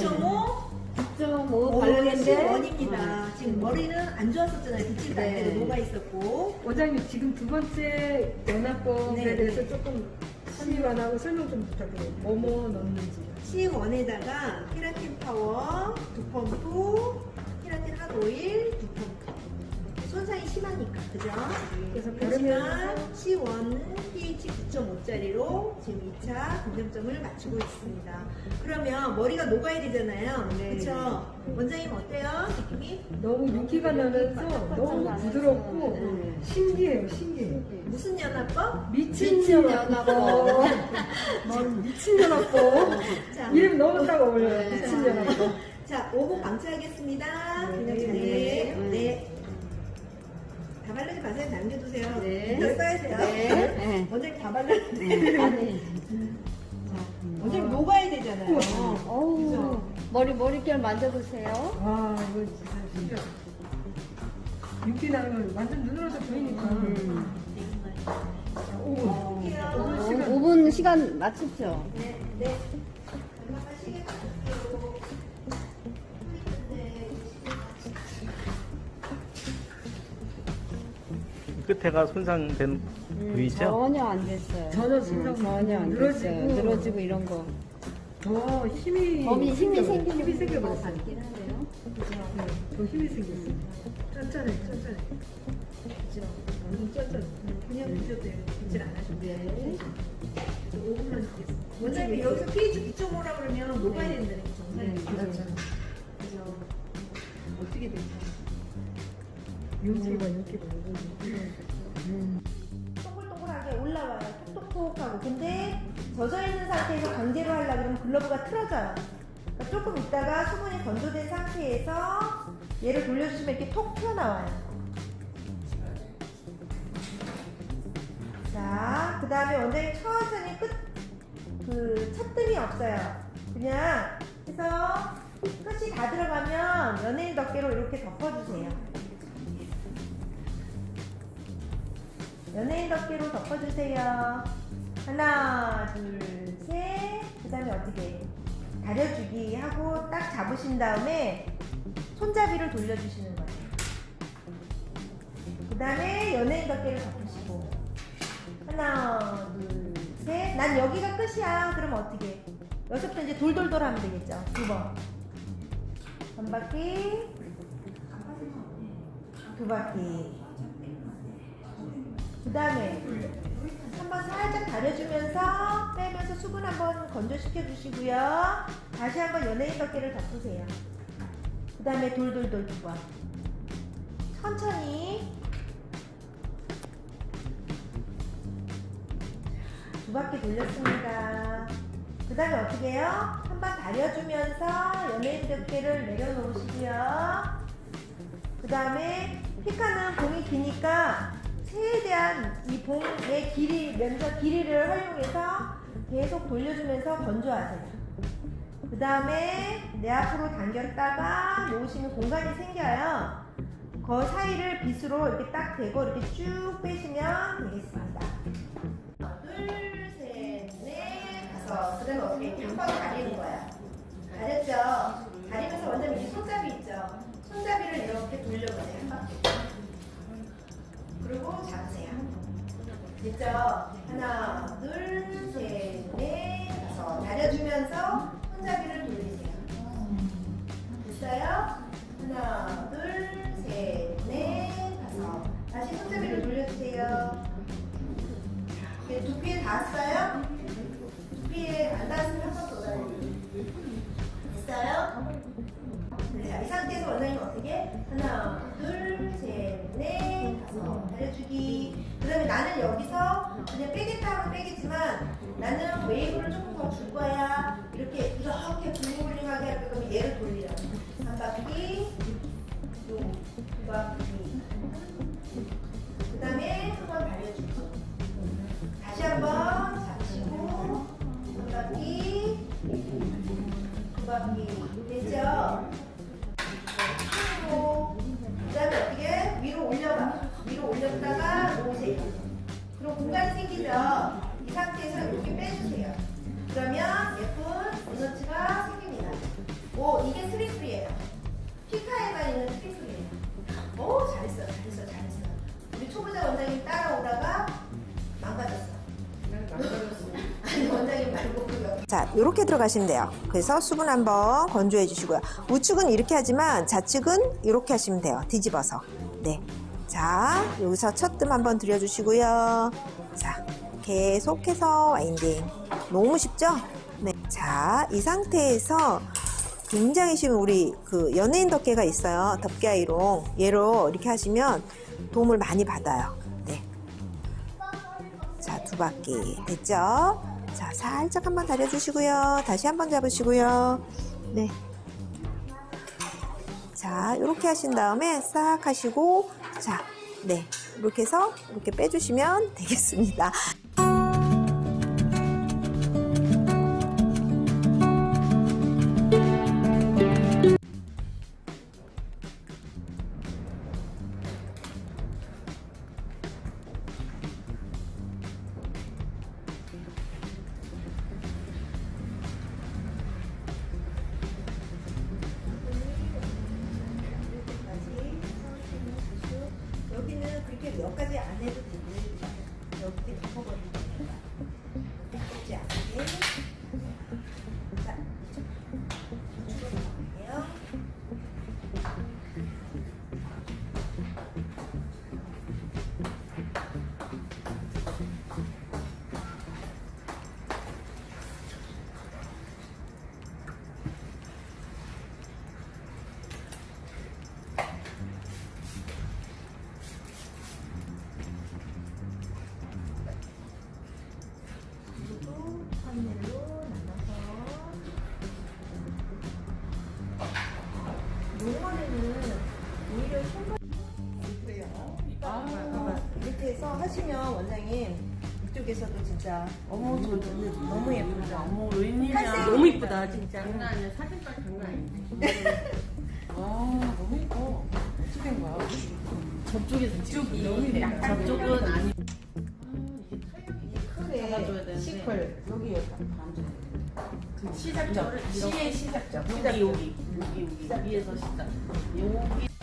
9.5 9.5 바르는데 원입니다. 지금 머리는 안 좋았었잖아요. 빗질도 안 되고 녹아 있었고. 원장님 지금 두 번째 연합법에 네. 대해서 조금 심의관하고 설명 좀 부탁드려요. 뭐뭐 넣는지. C1에다가 케라틴 파워 2펌프, 케라틴 핫 오일 2펌프. 손상이 심하니까, 그죠? 그래서 그렇지만 C1은 pH 9.5짜리로 지금 2차 긍정점을 맞추고 있습니다. 그러면 머리가 녹아야 되잖아요. 네. 그렇죠? 원장님 어때요? 느낌이? 너무 윤기가 나면서 너무 부드럽고 신기해요, 신기해요. 무슨 연합법? 미친 연합법. 미친 연합법. 자, 이름 너무 딱 어울려요. 미친 연합법. 자, 5분 방치하겠습니다. 네. 네. 다 바르지 마세요. 남겨두세요. 네. 더 써야 돼요. 네. 원장님 다 발랐는데. 원장님 녹아야 되잖아요. 어우, 그죠? 머릿결 만져보세요. 와, 이거 진짜 신기하다. 윤기 나는 건 완전 눈으로도 보이니까. 오, 볼게요. 5분 시간 맞췄죠? 네, 네. 얼마나 시계 맞출게요. 끝에가 손상된 부위죠? 전혀 안 됐어요. 전혀 손상 전혀 안 됐어요. 늘어지고 이런 거. 더 힘이 힘이 생기는 힘이 생겨버렸어요. 같긴 하네요. 네, 더 힘이 생겼어요. 짠짠해, 짠짠해. 그죠? 완전 짠짠해. 그냥 드셔도 돼요. 빗질 안 하셔도 돼요. 네. 5분만 드겠습니다. 원장님 여기서 pH 9.5라 그러면 녹아야 된다는 게 정상이에요. 그렇죠. 그죠? 어떻게 됐죠? 윤기가 윤기가. 동글동글하게 올라와요. 톡톡톡하고. 근데 젖어있는 상태에서 강제로 하려고 그러면 글러브가 틀어져요. 그러니까 조금 있다가 수분이 건조된 상태에서 얘를 돌려주시면 이렇게 톡 튀어나와요. 자, 그 다음에 원장님 천천히 찻뜸이 없어요. 그냥 해서 끝이 다 들어가면 연예인 덮개로 이렇게 덮어주세요. 연예인 덮개로 덮어주세요. 하나, 둘, 셋. 그 다음에 어떻게 다려주기 하고 딱 잡으신 다음에 손잡이를 돌려주시는 거예요. 그 다음에 연예인 덮개를 덮으시고 하나, 둘, 셋. 난 여기가 끝이야. 그럼 어떻게? 여기서부터 이제 돌돌돌 하면 되겠죠. 2번. 한 바퀴, 2바퀴. 그 다음에 한번 살짝 다려주면서 빼면서 수분 한번 건조시켜 주시고요. 다시 한번 연예인 덮개를 덮으세요. 그 다음에 돌돌돌 2번. 천천히 2바퀴 돌렸습니다. 그 다음에 어떻게 해요? 한번 다려주면서 연예인 덮개를 내려놓으시고요. 그 다음에 피카는 봉이 기니까 최대한 이 봉의 길이, 면적 길이를 활용해서 계속 돌려주면서 건조하세요. 그 다음에 내 앞으로 당겼다가 놓으시면 공간이 생겨요. 그 사이를 빗으로 이렇게 딱 대고 이렇게 쭉 빼시면 되겠습니다. 둘, 셋, 넷, 다섯. 그 다음에 어떻게 이렇게 한 번 가리는 거야. 가렸죠? 가리면서 원장님 이 손잡이 있죠? 손잡이를 이렇게 돌려보세요. 한 바퀴. 그리고 잡으세요. 됐죠? 하나, 둘, 셋, 넷, 다섯. 다려주면서 손잡이를 돌리세요. 됐어요? 하나, 둘, 셋, 넷, 다섯. 다시 손잡이를 돌려주세요. 두피에 닿았어요? 두피에 안 닿았으면 한 번 더 달려주세요. 됐어요? 자, 이 상태에서 원장님 어떻게? 하나, 둘, 셋, 넷, 다섯. 다려주기. 그 다음에 나는 여기서 그냥 빼겠다 하면 빼겠지만 나는 웨이브를 조금 더 줄 거야. 이렇게 굴링굴링하게 할 거면 얘를 돌리라. 한 바퀴, 두 바퀴. 그 다음에 한 번 달려주기. 다시 한번 잡으시고 한 바퀴, 두 바퀴. 됐죠? 그 다음에 어떻게? 위로 올려봐. 위로 올렸다가 놓으세요. 그럼 공간이 생기죠? 이 상태에서 이렇게 빼주세요. 그러면 예쁜 리너츠가 생깁니다. 5분 초보자 원장님 따라오다가 망가졌어. 아니 원장님 말고 그 옆. 자, 이렇게 들어가시면 돼요. 그래서 수분 한번 건조해 주시고요. 우측은 이렇게 하지만 좌측은 이렇게 하시면 돼요. 뒤집어서. 네. 자, 여기서 첫 뜸 한번 들여주시고요. 자, 계속해서 와인딩. 너무 쉽죠? 네. 자, 이 상태에서 굉장히 쉬운 우리 그 연예인 덮개가 있어요. 덮개 아이롱. 얘로 이렇게 하시면 도움을 많이 받아요. 네. 자, 2바퀴 됐죠? 자, 살짝 한번 다려주시고요. 다시 한번 잡으시고요. 네. 자, 이렇게 하신 다음에 싹 하시고, 자, 네. 이렇게 해서 이렇게 빼주시면 되겠습니다. 여기는 그렇게 몇 가지 안 해도 되고 여기 덮어버리면 됩니다. 덮지 않게. 자, 이쪽으로 가볼게요. 파이넬로 나눠서 노멀에는 오히려 손발 그래요. 이렇게 해서 하시면 원장님 이쪽에서도 진짜 너무 예쁘다. 어머 웬일이야. 너무 이쁘다 진짜. 장난 아니야. 사진빨 장난 아닌데. 아 너무 예뻐. 어떻게 된 거야? 저쪽에서 저쪽이 약간 저쪽은 아니. 잡아줘야 되는데. 시컬 여기 그 시작점. 시의 시작점. 여기 위에서 시작. 여기.